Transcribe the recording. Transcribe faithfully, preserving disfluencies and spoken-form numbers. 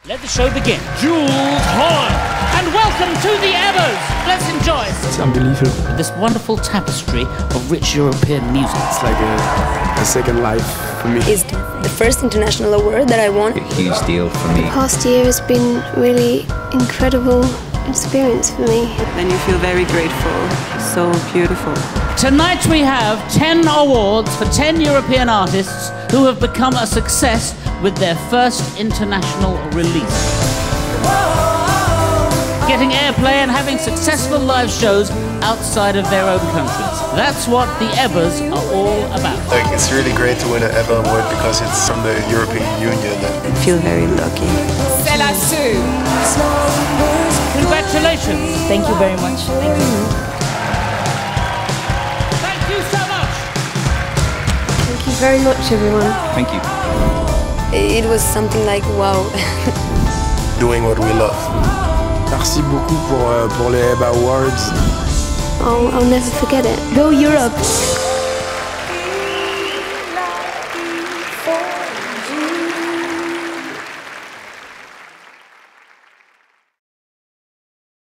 Let the show begin. Jules, Juan, and welcome to the EBBAs. Let's enjoy it. It's unbelievable. This wonderful tapestry of rich European music. It's like a, a second life for me. It's the first international award that I won. A huge deal for me. The past year has been really incredible experience for me. Then you feel very grateful. So beautiful. Tonight we have ten awards for ten European artists who have become a success with their first international release. Getting airplay and having successful live shows outside of their own countries. That's what the EBBAs are all about. Like, it's really great to win an EBBA award because it's from the European Union. I feel very lucky. Zelada. Congratulations. Thank you very much. Thank you. Thank you so much. Thank you very much, everyone. Thank you. It was something like wow. Doing what we love. Merci beaucoup pour, euh, pour les EBBA Awards. I'll, I'll never forget it. Go Europe!